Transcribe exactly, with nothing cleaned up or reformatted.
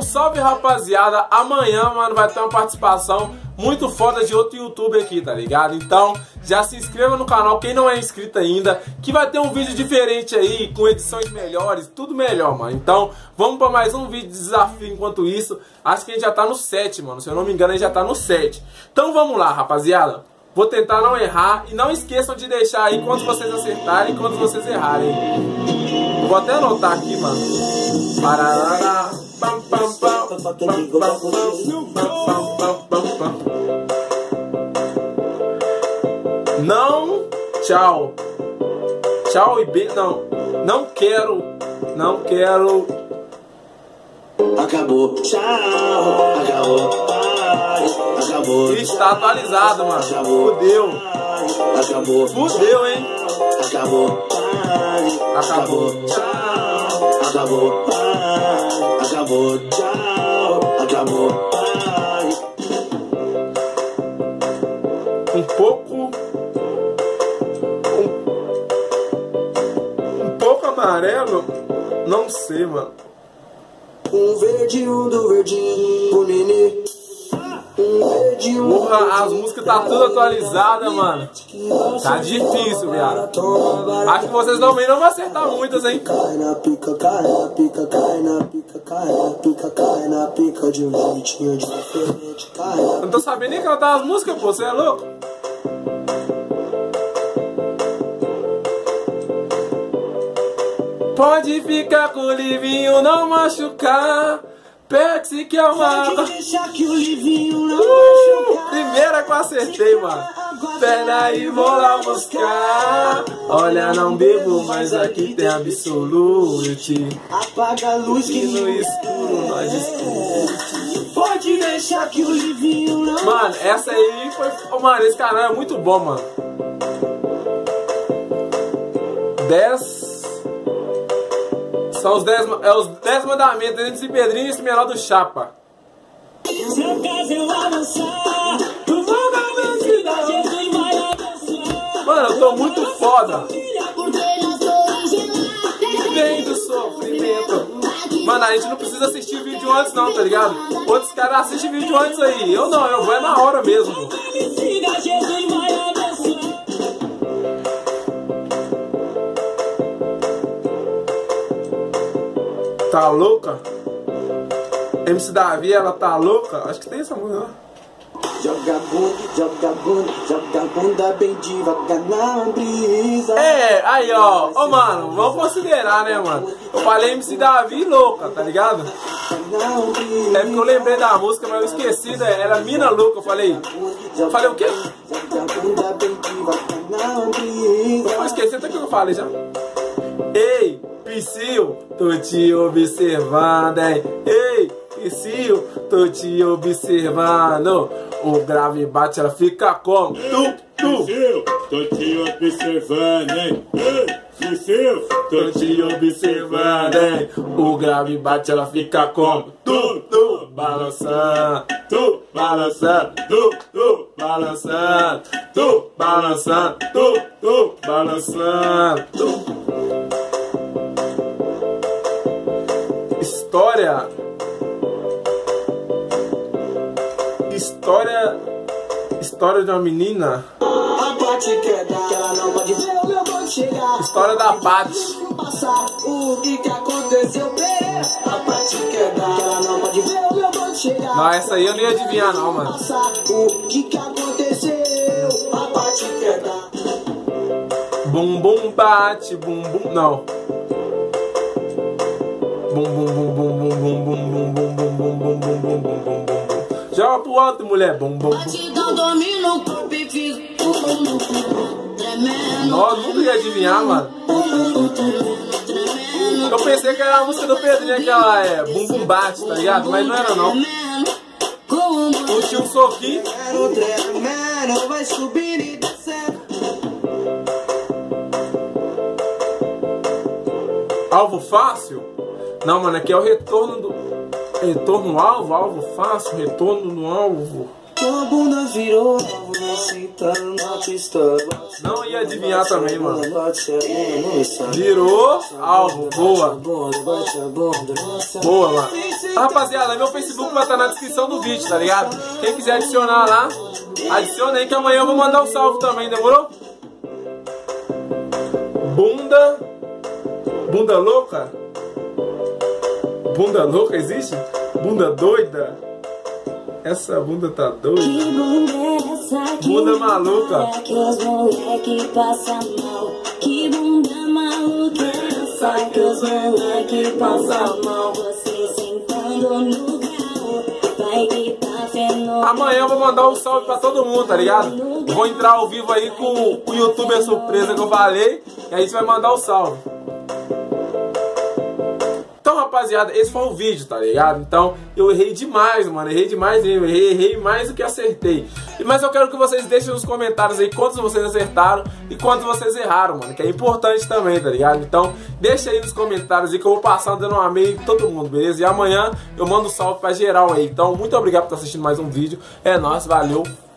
Então salve, rapaziada. Amanhã, mano, vai ter uma participação muito foda de outro youtuber aqui, tá ligado? Então já se inscreva no canal, quem não é inscrito ainda, que vai ter um vídeo diferente aí, com edições melhores, tudo melhor, mano. Então vamos pra mais um vídeo de desafio. Enquanto isso, acho que a gente já tá no sete, mano. Se eu não me engano, a gente já tá no sete. Então vamos lá, rapaziada. Vou tentar não errar. E não esqueçam de deixar aí quantos vocês acertarem e quantos vocês errarem. Vou até anotar aqui, mano. Parará, pam, pam, pam, pam, pam, pam, pam, pam, pam. Não, tchau. Tchau e bem. Não, não quero. Não quero. Acabou, tchau. Acabou, acabou. Está atualizado, mano. Fudeu. Acabou. Fudeu, hein? Acabou. Acabou. Tchau. Acabou. Acabou. Tchau. Acabou. Um pouco. Um, um pouco amarelo. Não sei, mano. Um verdinho do verdinho, um nenê. Um verdinho. Porra, as músicas tá tudo atualizada, mano. Tá difícil, viado. Acho que vocês também não vão acertar muitas, hein? Cai na pica, cai na pica, cai na pica, cai na pica, cai na pica de um jeitinho diferente, cai na... Eu não tô sabendo nem cantar as músicas, pô, você é louco? Pode ficar com o Livinho, não machucar. Pexi que é uma... Pode deixar que o Livinho não Uh, machucar. primeira que eu acertei, mano. Pera aí, vou lá buscar. Olha, não bebo, mas aqui tem absolute. Apaga a luz E que no escuro nós discute. Pode deixar que o Livinho não... Mano, essa aí foi... Oh, mano, esse canal é muito bom, mano. dez... São os dez, é os dez mandamentos entre Pedrinho e esse menor do Chapa. Seu caso eu avançar, tu vai vencida, Jesus vai abençoar. Mano, eu tô muito foda. Vem do sofrimento. Mano, a gente não precisa assistir vídeo antes não, tá ligado? Outros caras assistem vídeo antes aí. Eu não, eu vou é na hora mesmo. Jesus vai abençoar. Tá louca? M C Davi, ela tá louca? Acho que tem essa música, né? Joga bunda, joga bunda, joga bunda bem devagar na brisa. É, aí ó, ô mano, vamos considerar, né, mano? Eu falei M C Davi louca, tá ligado? É porque eu lembrei da música, mas eu esqueci, né? Era Mina Louca, eu falei. Eu falei o quê? Joga bunda bem devagar na brisa. Eu esqueci até que eu falei já. Ei, Psyu, tô te observando, hein? Ei, Psyu, tô te observando. O grave bate, ela fica como? Tu, tu. Psyu, tô te observando, hein? Ei, Psyu, Tô te observando, hein? O grave bate, ela fica como? Tu, tu, balançando. Tu, balançando. Tu, tu, balançando. Tu, balançando. Tu, tu, balançando. Tu. História. História. História de uma menina. A Paty quer dar, que ela não pode ver o meu banco chegar. História da Paty. Passar o que que aconteceu, a Paty quer dar, que ela não pode ver o meu banco chegar. Não, essa aí eu não ia adivinhar não, mano. Passar o que que aconteceu, a Paty quer dar. Bum bum bate, bum bum. Não. Bum bum bum bum bum bum bum bum bum bum bum bum bum bum bum bum bum. Joga pro alto, mulher. Bum bum bum. Batidão domina o corpo e fiz tremendo. Nossa, nunca ia adivinhar, mano. Eu pensei que era a música do Pedrinho, aquela é Bum Bum Bate, tá ligado? Mas não era não. Puxei um soquinho. Tremendo, vai subir e descer. Alvo fácil? Não, mano, aqui é o retorno do... Retorno alvo, alvo fácil, retorno no alvo. Tua bunda virou alvo, não senta na pista. Não ia adivinhar também, mano. Virou alvo, boa. Boa, mano. Rapaziada, meu Facebook vai estar na descrição do vídeo, tá ligado? Quem quiser adicionar lá, adiciona aí que amanhã eu vou mandar um salve também, demorou? Bunda. Bunda louca? Bunda louca existe? Bunda doida? Essa bunda tá doida. Que bunda é essa? Que bunda maluca. Que os moleque passa mal. Que bunda maluca é essa? Que os moleque passa mal. Você sentando no grau. Vai gritar fenômeno. Amanhã eu vou mandar um salve pra todo mundo, tá ligado? Eu vou entrar ao vivo aí com o youtuber surpresa que eu falei. E aí você vai mandar o salve. Então, rapaziada, esse foi o vídeo, tá ligado? Então, eu errei demais, mano. Errei demais mesmo. Errei, errei mais do que acertei. Mas eu quero que vocês deixem nos comentários aí quantos vocês acertaram e quantos vocês erraram, mano. Que é importante também, tá ligado? Então, deixa aí nos comentários aí que eu vou passar dando um amém em todo mundo, beleza? E amanhã eu mando um salve pra geral aí. Então, muito obrigado por estar assistindo mais um vídeo. É nóis, valeu.